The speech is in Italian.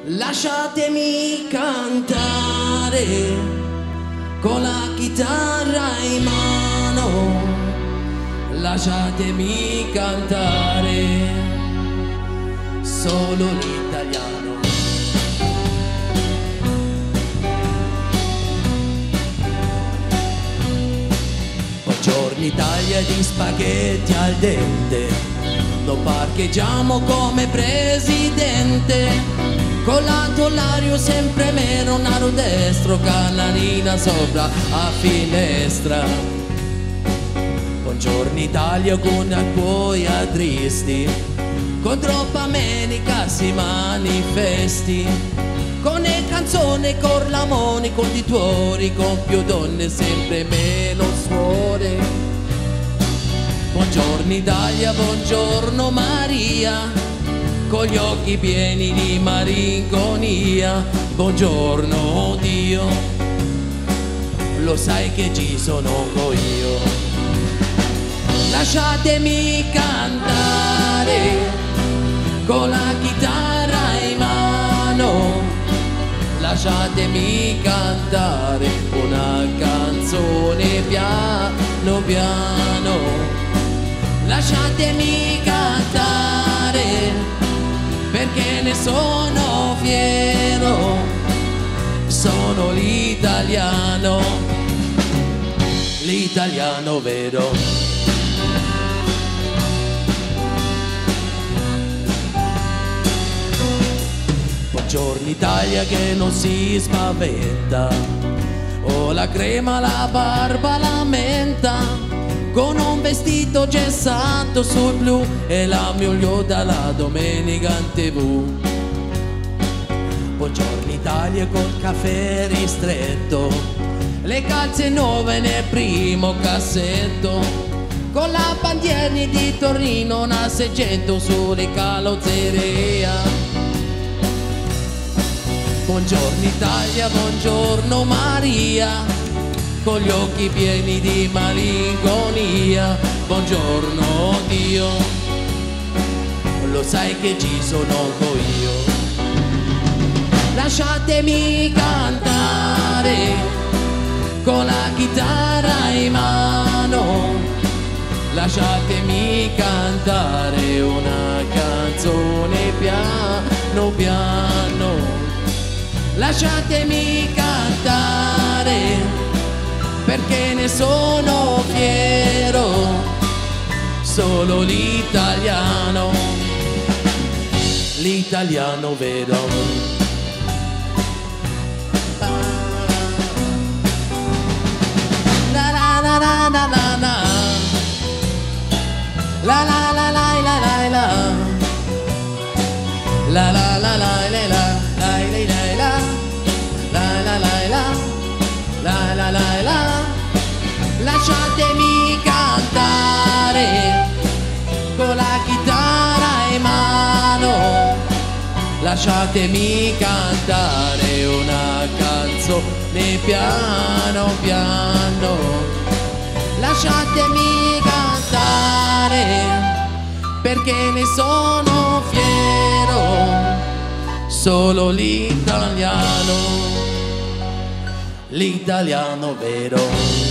Lasciatemi cantare con la chitarra in mano, lasciatemi cantare solo l'italiano. Buongiorno Italia di spaghetti al dente, lo parcheggiamo come presidente. Colato l'ario sempre meno, naro destro, canarina sopra a finestra. Buongiorno Italia con poi a tristi, con troppa menica si manifesti, con le canzoni, con l'amoni, con i tuori, con più donne sempre meno suore. Buongiorno Italia, buongiorno Maria, con gli occhi pieni di malinconia. Buongiorno Dio, lo sai che ci sono io. Lasciatemi cantare con la chitarra in mano, lasciatemi cantare una canzone piano piano, lasciatemi cantare perché ne sono fiero, sono l'italiano, l'italiano vero. Buongiorno Italia che non si spaventa, ho la crema, la barba, la menta, con un vestito gessato sul blu e la miglio dalla domenica in TV. Buongiorno Italia col caffè ristretto, le calze nuove nel primo cassetto, con la bandiera di Torino, una 600 sulle carrozzeria. Buongiorno Italia, buongiorno Maria, con gli occhi pieni di malinconia. Buongiorno Dio, lo sai che ci sono io. Lasciatemi cantare con la chitarra in mano, lasciatemi cantare una canzone piano piano, lasciatemi cantare perché ne sono fiero, solo l'italiano, l'italiano vero. La la la la la la la, la la la la la la la, la la la la la la, la la la la. Lasciatemi cantare con la chitarra in mano, lasciatemi cantare una canzone piano piano, lasciatemi cantare perché ne sono fiero, solo l'italiano, l'italiano vero.